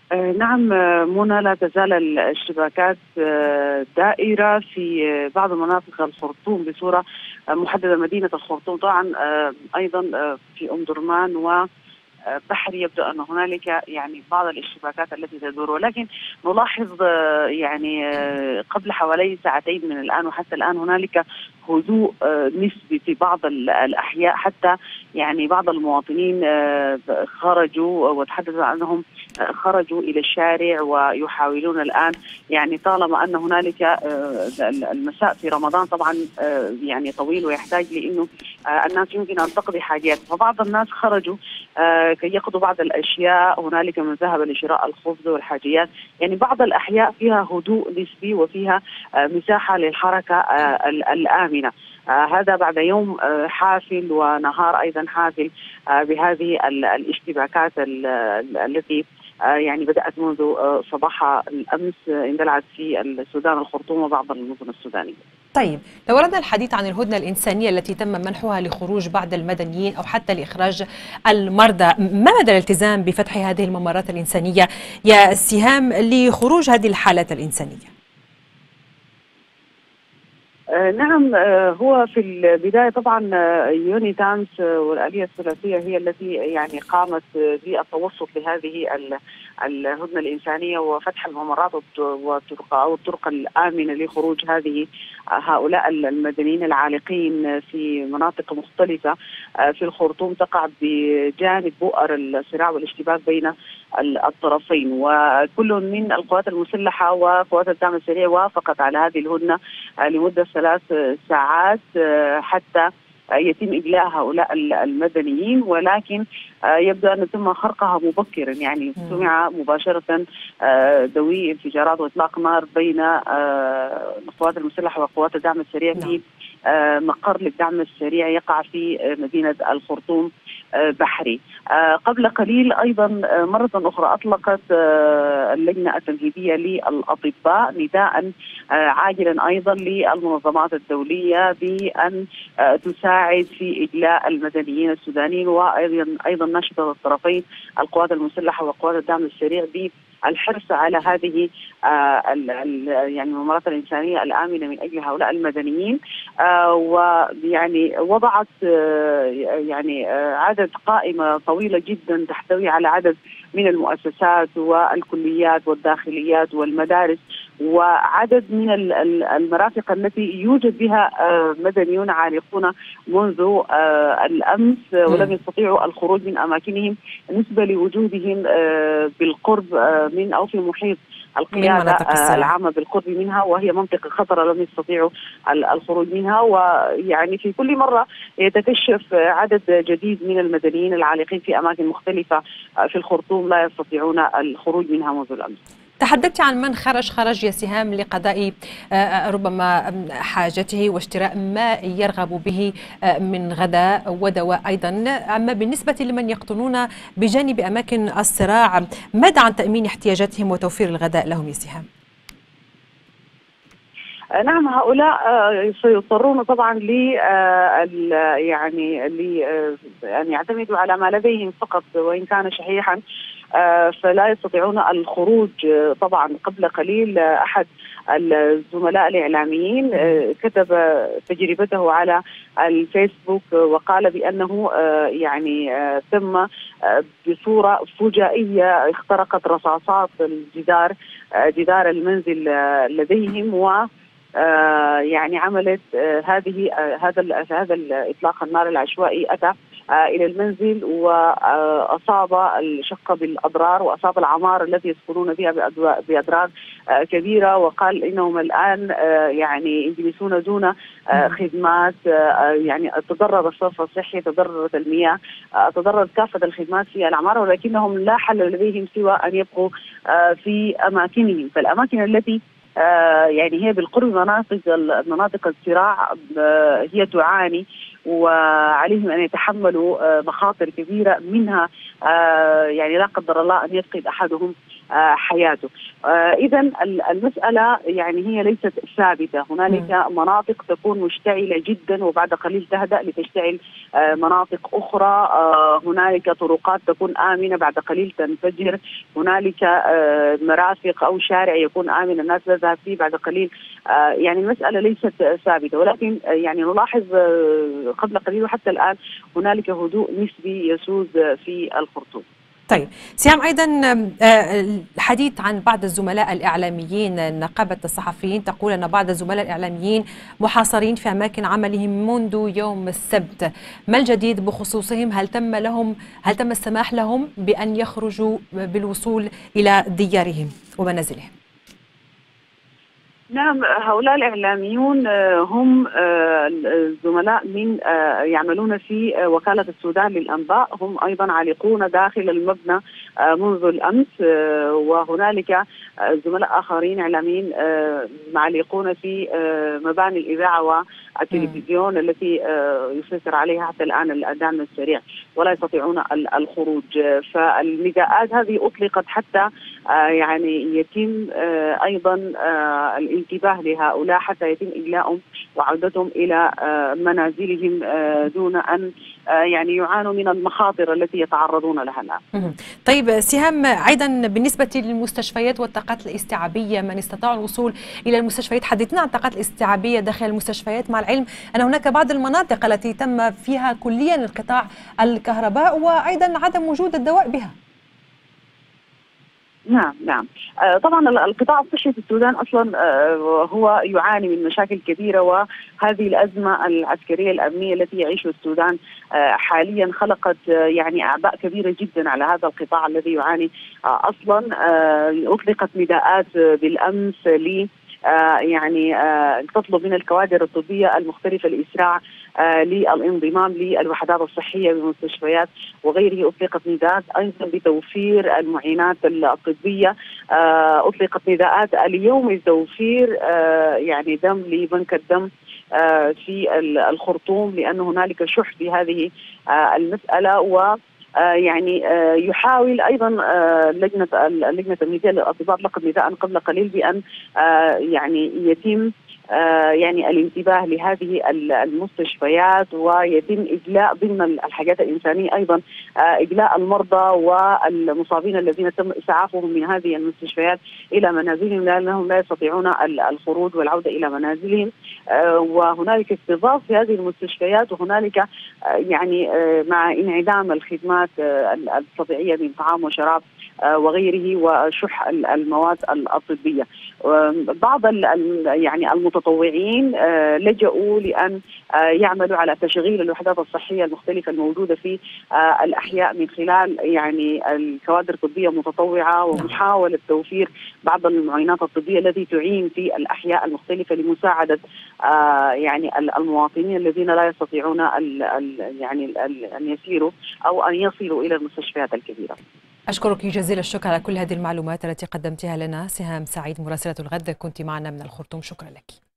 نعم منى، لا تزال الاشتباكات دائرة في بعض مناطق الخرطوم بصورة محددة. مدينة الخرطوم طبعا أيضا في أم درمان بحري يبدو أن هنالك يعني بعض الاشتباكات التي تدور، ولكن نلاحظ يعني قبل حوالي ساعتين من الآن وحتى الآن هنالك هدوء نسبي في بعض الأحياء. حتى يعني بعض المواطنين خرجوا وتحدثوا عنهم خرجوا إلى الشارع ويحاولون الآن، يعني طالما أن هنالك المساء في رمضان طبعا يعني طويل ويحتاج لأنه الناس يمكن أن تقضي حاجات، فبعض الناس خرجوا كي يقضوا بعض الأشياء. هنالك من ذهب لشراء الخبز والحاجيات، يعني بعض الأحياء فيها هدوء نسبي وفيها مساحة للحركة الآمنة. هذا بعد يوم حافل ونهار أيضا حافل بهذه الاشتباكات التي يعني بدأت منذ صباح الأمس اندلعت في السودان الخرطوم وبعض المدن السودانية. طيب، لو أردنا الحديث عن الهدنة الإنسانية التي تم منحها لخروج بعض المدنيين أو حتى لإخراج المرضى، ما مدى الالتزام بفتح هذه الممرات الإنسانية يا سهام لخروج هذه الحالات الإنسانية؟ نعم، هو في البداية طبعا يوني تامس والآلية الثلاثية هي التي يعني قامت بالتوسط لهذه الهدنة الإنسانية وفتح الممرات والطرق الآمنة لخروج هؤلاء المدنيين العالقين في مناطق مختلفة في الخرطوم تقع بجانب بؤر الصراع والاشتباك بين الطرفين، وكل من القوات المسلحة وقوات الدعم السريع وافقت على هذه الهدنة لمدة 3 ساعات حتى يتم إجلاء هؤلاء المدنيين، ولكن يبدو أن تم خرقها مبكرا. يعني سمع مباشرة دوي انفجارات وإطلاق نار بين القوات المسلحة وقوات الدعم السريع في مقر للدعم السريع يقع في مدينة الخرطوم بحري. قبل قليل أيضا مرة أخرى أطلقت اللجنة التنفيذية للأطباء نداء عاجلا أيضا للمنظمات الدولية بأن تساعد في إجلاء المدنيين السودانيين، وأيضا نشطت الطرفين القوات المسلحة وقوات الدعم السريع بالحرص على هذه يعني الممرات الإنسانية الآمنة من أجل هؤلاء المدنيين. ويعني وضعت يعني عدد قائمة طويلة جدا تحتوي على عدد من المؤسسات والكليات والداخليات والمدارس وعدد من المرافق التي يوجد بها مدنيون عالقون منذ الأمس ولم يستطيعوا الخروج من أماكنهم نسبة لوجودهم بالقرب من أو في محيط القيادة العامة بالقرب منها، وهي منطقة خطرة لم يستطيعوا الخروج منها. ويعني في كل مرة يتكشف عدد جديد من المدنيين العالقين في أماكن مختلفة في الخرطوم لا يستطيعون الخروج منها منذ الأمس. تحدثت عن من خرج يا سهام لقضاء ربما حاجته واشتراء ما يرغب به من غذاء ودواء أيضا، أما بالنسبة لمن يقطنون بجانب أماكن الصراع، ماذا عن تأمين احتياجاتهم وتوفير الغذاء لهم يا سهام؟ نعم، هؤلاء سيضطرون طبعا يعني أن يعتمدوا على ما لديهم فقط وإن كان شحيحا، فلا يستطيعون الخروج. طبعا قبل قليل أحد الزملاء الإعلاميين كتب تجربته على الفيسبوك وقال بأنه يعني تم بصورة فجائية اخترقت رصاصات جدار المنزل لديهم و يعني عملت هذا الإطلاق النار العشوائي أتى إلى المنزل وأصاب الشقة بالأضرار وأصاب العمارة التي يسكنون فيها بأضرار كبيرة، وقال إنهم الآن يعني يجلسون دون خدمات. يعني تضرر الصرف الصحي، تضررت المياه، تضررت كافة الخدمات في العمارة، ولكنهم لا حل لديهم سوى أن يبقوا في أماكنهم. فالأماكن التي يعني هي بالقرب مناطق الصراع هي تعاني وعليهم أن يتحملوا مخاطر كبيرة منها يعني لا قدر الله أن يفقد أحدهم حياته. إذا المسألة يعني هي ليست ثابتة، هنالك مناطق تكون مشتعلة جدا وبعد قليل تهدأ لتشتعل مناطق أخرى، هنالك طرقات تكون آمنة بعد قليل تنفجر، هنالك مرافق أو شارع يكون آمن الناس تذهب فيه بعد قليل. يعني المسألة ليست ثابتة، ولكن يعني نلاحظ قبل قليل وحتى الآن هنالك هدوء نسبي يسود في الخرطوم. طيب سهام، أيضا الحديث عن بعض الزملاء الإعلاميين، نقابة الصحفيين تقول أن بعض الزملاء الإعلاميين محاصرين في أماكن عملهم منذ يوم السبت، ما الجديد بخصوصهم؟ هل تم السماح لهم بأن يخرجوا بالوصول إلى ديارهم ومنازلهم؟ نعم، هؤلاء الإعلاميون هم زملاء من يعملون في وكالة السودان للأنباء، هم أيضا عالقون داخل المبنى منذ الأمس، وهنالك زملاء آخرين إعلاميين معلقون في مباني الإذاعة والتلفزيون التي يسيطر عليها حتى الآن الدعم السريع ولا يستطيعون الخروج. فالنداءات هذه أطلقت حتى يعني يتم أيضا الانتباه لهؤلاء حتى يتم إجلاءهم وعودتهم إلى منازلهم دون أن يعني يعانوا من المخاطر التي يتعرضون لها الآن. طيب سهام، أيضا بالنسبة للمستشفيات والطاقات الاستيعابية، من استطاع الوصول إلى المستشفيات، حدثنا عن الطاقات الاستيعابية داخل المستشفيات، مع العلم أن هناك بعض المناطق التي تم فيها كليا انقطاع الكهرباء وأيضا عدم وجود الدواء بها. نعم طبعا القطاع الصحي في السودان اصلا هو يعاني من مشاكل كبيره، وهذه الازمه العسكريه الامنيه التي يعيشها السودان حاليا خلقت يعني اعباء كبيره جدا على هذا القطاع الذي يعاني اصلا. اطلقت نداءات بالامس ل يعني تطلب من الكوادر الطبية المختلفة الإسراع للانضمام للوحدات الصحية بالمستشفيات وغيره. أطلقت نداءات أيضا بتوفير المعينات الطبية، أطلقت نداءات اليوم لتوفير يعني دم لبنك الدم في الخرطوم، لأن هنالك شح في هذه المسألة. و يعني يحاول ايضا لجنه الميزان للاطباء اطلقت نداء قبل قليل بان يعني يتم يعني الانتباه لهذه المستشفيات ويتم اجلاء ضمن الحاجات الانسانيه ايضا اجلاء المرضى والمصابين الذين تم اسعافهم من هذه المستشفيات الى منازلهم لانهم لا يستطيعون الخروج والعوده الى منازلهم. وهنالك استضافه في هذه المستشفيات، وهنالك يعني مع انعدام الخدمات الطبيعيه من طعام وشراب وغيره وشح المواد الطبيه. بعض يعني المتطوعين لجأوا لأن يعملوا على تشغيل الوحدات الصحية المختلفة الموجودة في الأحياء من خلال يعني الكوادر الطبية متطوعة ومحاولة توفير بعض المعينات الطبية التي تعين في الأحياء المختلفة لمساعدة يعني المواطنين الذين لا يستطيعون يعني أن يسيروا أو أن يصلوا إلى المستشفيات الكبيرة. أشكرك جزيل الشكر على كل هذه المعلومات التي قدمتها لنا. سهام سعيد مراسلة الغد كنت معنا من الخرطوم، شكرا لك.